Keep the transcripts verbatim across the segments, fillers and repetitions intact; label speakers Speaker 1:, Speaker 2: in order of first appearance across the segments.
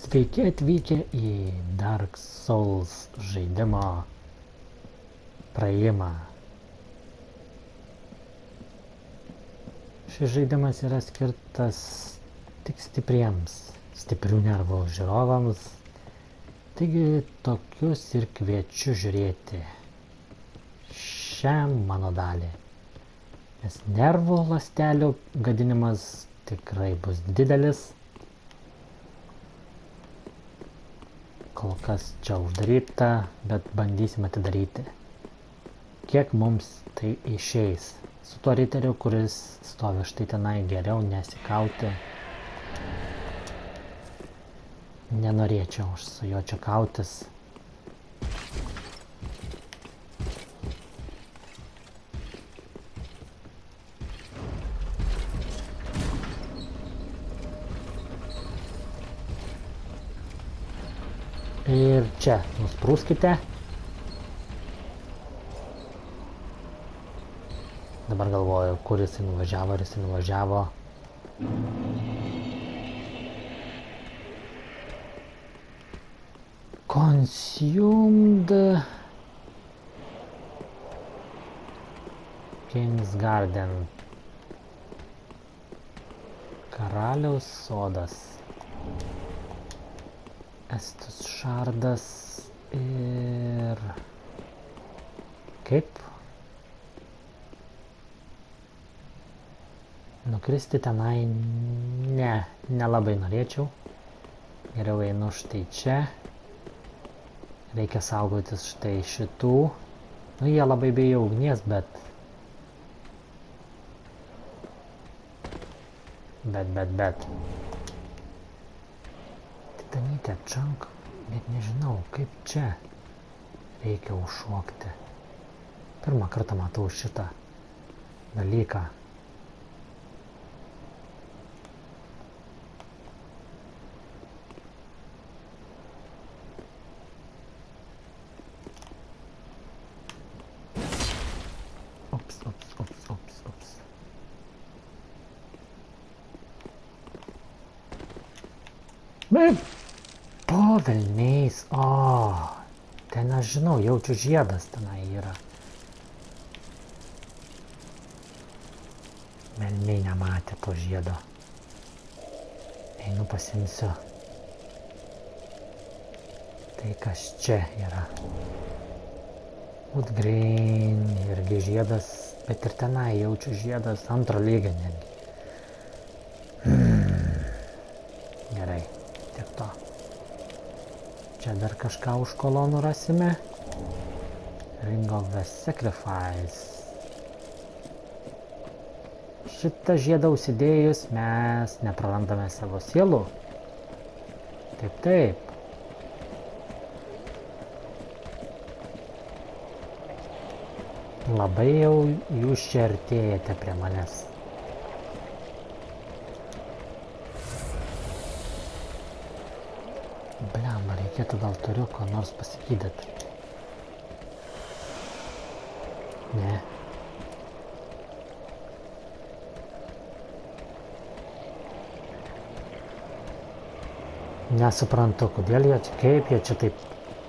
Speaker 1: Sveiki atvykę į Dark Souls žaidimo praėjimą. Šis žaidimas yra skirtas tik stipriems, stiprių nervų žiūrovams, taigi tokius ir kviečiu žiūrėti šią mano dalį, nes nervų ląstelių gadinimas tikrai bus didelis. Kol kas čia uždaryta, bet bandysim atidaryti. Kiek mums tai išeis. Su tuo riteriu, kuris stovi štai tenai, geriau nesikauti. Nenorėčiau aš su juo čia kautis. Ir čia nusprūskite. Dabar galvoju, kur jisai nuvažiavo, ar jisai nuvažiavo. Consumed King's Garden. Karaliaus sodas. Estus šardas ir... Kaip? Nukristi tenai... Ne, nelabai norėčiau. Geriau einu štai čia. Reikia saugotis štai šitų. Nu, jie labai bijo ugnies, bet... Bet, bet, bet... Titanytė čank, net nežinau, kaip čia reikia užšokti. Pirmą kartą matau šitą dalyką. Ups, ups, ups, ups, ups. Bet... Po velniais, o, ten aš žinau, jaučiu žiedas tenai yra. Velniai nematė to žiedo. Einu pasimsiu. Tai kas čia yra? Woodgrain, irgi žiedas, bet ir tenai jaučiu žiedas antro lygio netgi. Hmm. Gerai, tiek to. Čia dar kažką už kolonų rasime. Ring of the Sacrifice. Šitą žiedą užsidėjus mes neprarandame savo sielų. Taip, taip. Labai jau jūs čia artėjate prie manęs. Bliamba, reikėtų gal turiu ko nors pasigydyti. Ne. Nesuprantu, kodėl jie čia, kaip jie čia taip.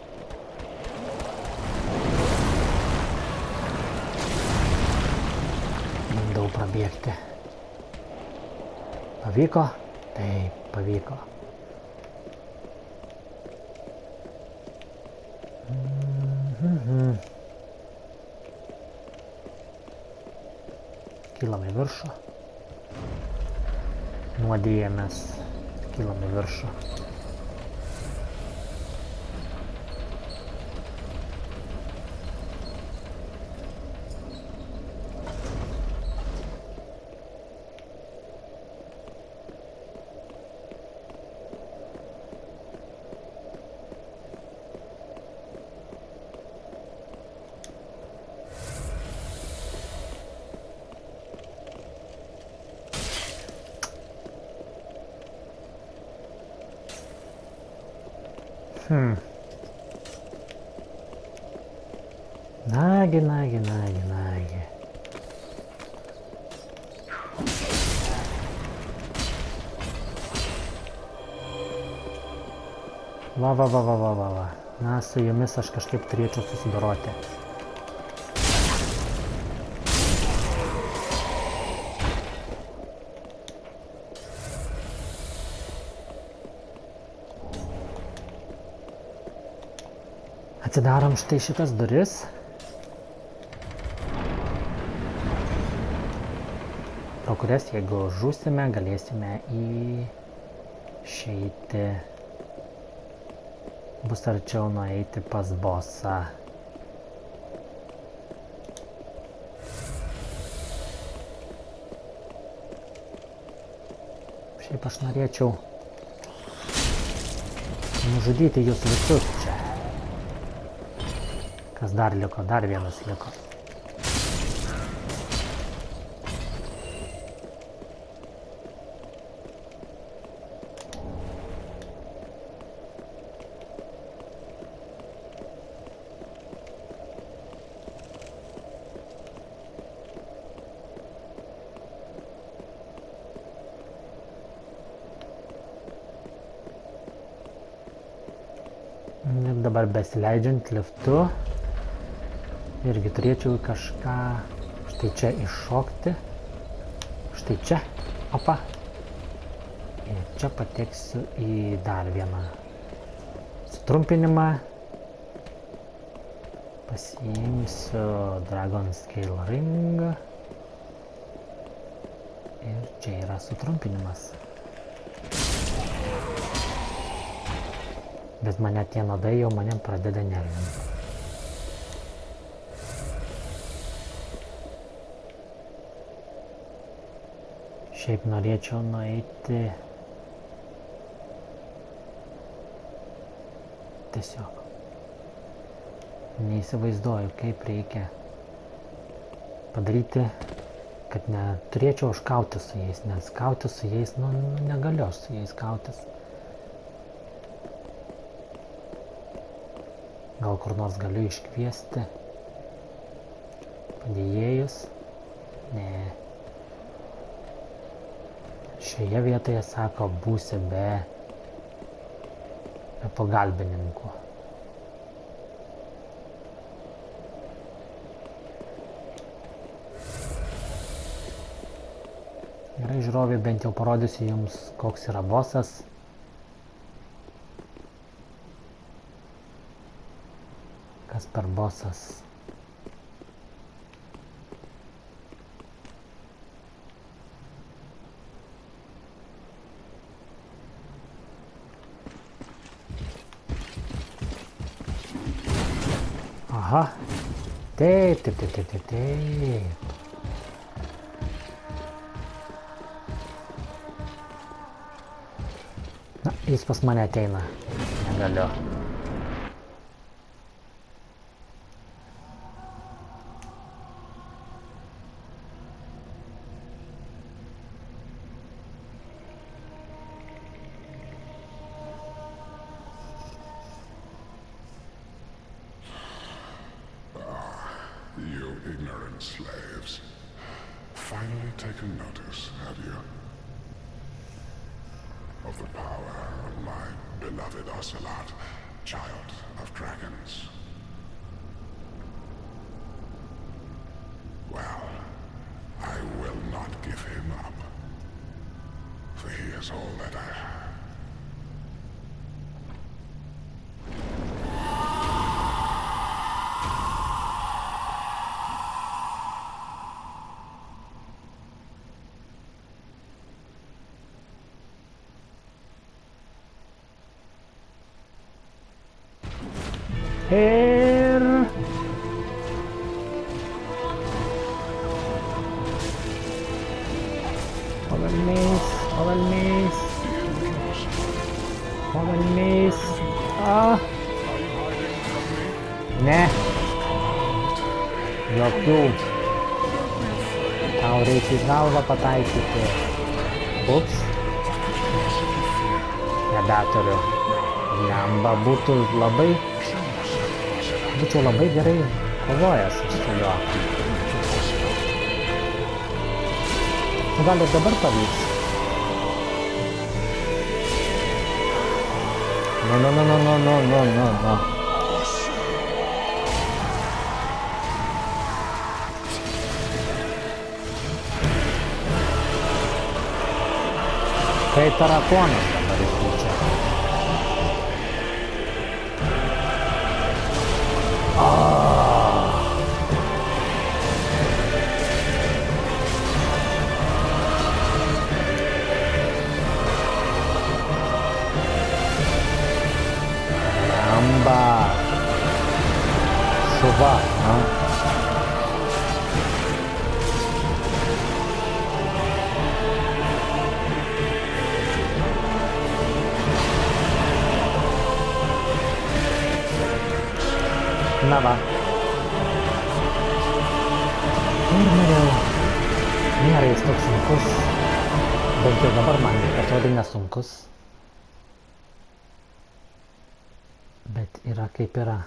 Speaker 1: Bandau prabėgti. Pavyko? Taip, pavyko. Kylam į viršų. Nuodėjamės. Kylam į viršų. Hmm. Nagi, nagi, nagi, nagi. Va, va, va, va, va, va, va. Na, su jumis aš kažkaip turėčiau susidoroti. Atsidarom štai šitas duris. Pro kurias, jeigu žūsime, galėsime išeiti. Bus arčiau nueiti pas bosą. Šiaip aš norėčiau nužudyti jūs visus čia. Kas dar liko? Dar vienas liko. Ir dabar besileidžiant liftu irgi turėčiau kažką štai čia iššokti. Štai čia. Opa. Ir čia pateksiu į dar vieną sutrumpinimą. Pasiimsiu Dragon Scale Ring. Ir čia yra sutrumpinimas. Bet mane tie nuodai jau manim pradeda nervinti. Šiaip norėčiau nueiti tiesiog. Neįsivaizduoju, kaip reikia padaryti, kad neturėčiau aš kautis su jais, nes kautis su jais, nu, negaliu aš su jais kautis. Gal kur nors galiu iškviesti padėjėjus? Ne. Šioje vietoje, sako, būsi be, be pagalbininkų. Gerai, žiūrovai, bent jau parodysiu jums, koks yra bosas. Kas per bosas? Aha. Taip, taip, taip, taip, taip, taip. Na, jis pas mane ateina. Negaliu.
Speaker 2: You ignorant slaves. Finally taken notice, have you? Of the power of my beloved Ocelot, child of dragons. Well, I will not give him up. For he is all that I have.
Speaker 1: Ir pavalmės, pavalmės, pavalmės. Ah. Ne. Jokių. Tau reikia į galvą pataikyti. Ups. Nebeturiu. Lemba būtų labai... Būčiau labai gerai kovojęs su juo. Gal ir dabar pavyks. No, no, no, no, no, no, no, no, no. Tai tarakonas dabar įkūčia. Amba. Šuva, na. Na va. Ir norėjau. Nėra jis toks sunkus. Bent jau dabar man atrodo nesunkus. Bet yra kaip yra.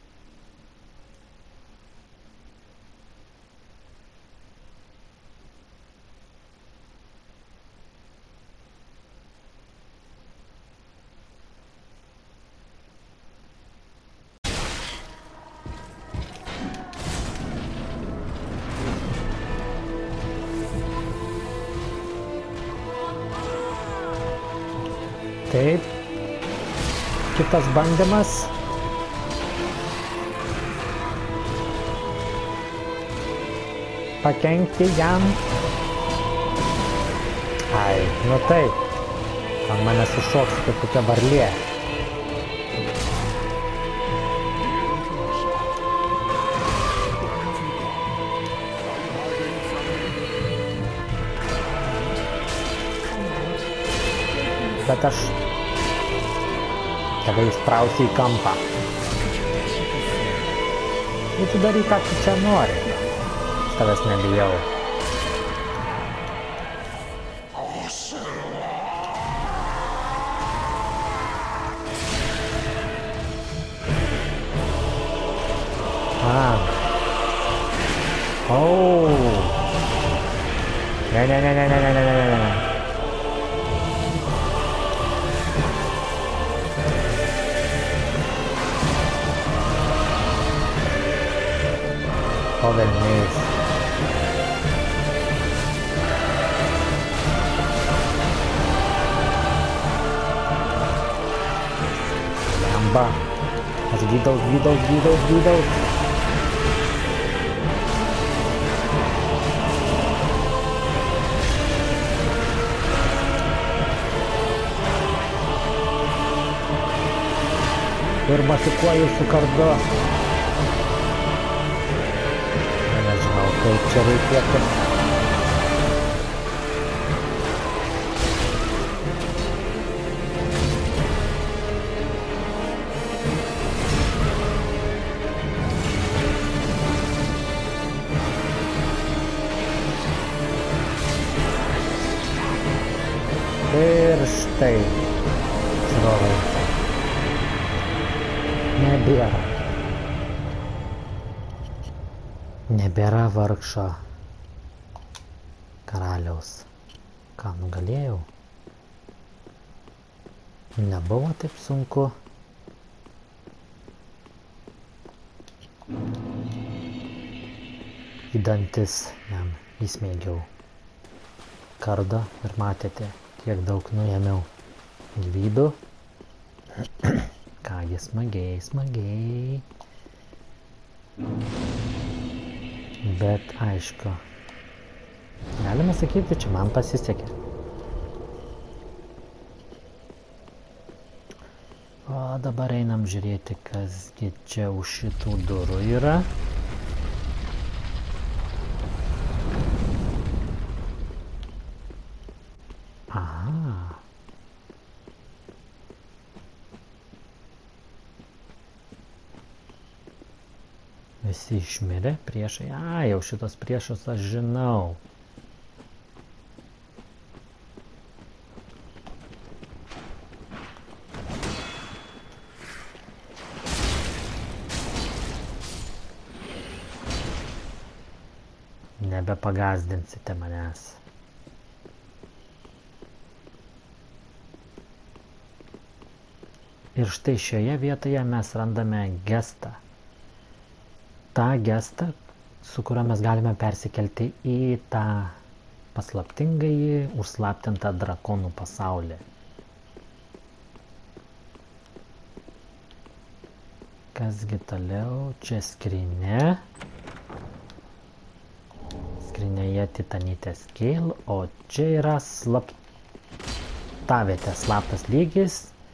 Speaker 1: Taip. Kitas bandymas. Pakenkti jam. Ai, nu taip. Ant mane sušoks kaip kokia varlė. Bet aš tave įsprausiu į kampą. Ir tu daryk, ką tu čia nori. Tavęs nebijau. Ah. Oh. Ne, ne, ne, ne, ne, ne, ne, ne, ne. Po velniais. Lemba. Aš gydau, gydau, gydau, gydau. Ir masikuoju su kardu. Nežinau, kaip čia reikėtų. Ir štai. Žiūrovai. Nebėra. Nebėra vargšo karaliaus. Ką, nugalėjau? Nebuvo taip sunku. Į dantis jam įsmeigiau kardą ir matėte, kiek daug nuėmiau gyvybių. Kągi, smagiai, smagiai. Bet aišku, galima sakyti, čia man pasisekė. O dabar einam žiūrėti, kasgi čia už šitų durų yra. Aha. Visi išmirė priešai. A, jau šitos priešus aš žinau. Nebepagazdinsite manęs. Ir štai šioje vietoje mes randame gestą. Ta gestą, su kuriuo mes galime persikelti į tą paslaptingąjį, užslaptintą drakonų pasaulį. Kasgi toliau? Čia skrinė. Skrinėje titanytės keil, o čia yra slaptavietė, slaptas lygis.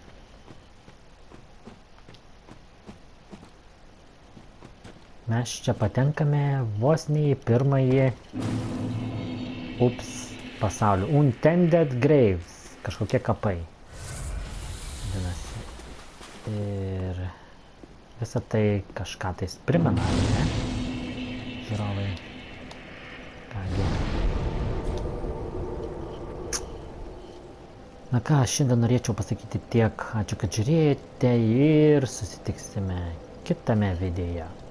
Speaker 1: Mes čia patenkame vos ne į pirmąjį ups pasaulį. Untended Graves. Kažkokie kapai. Vadinasi. Ir visą tai kažką tais primena, ne? Žiūrovai. Kągi. Na ką, šiandien norėčiau pasakyti tiek. Ačiū, kad žiūrėjote ir susitiksime kitame videoje.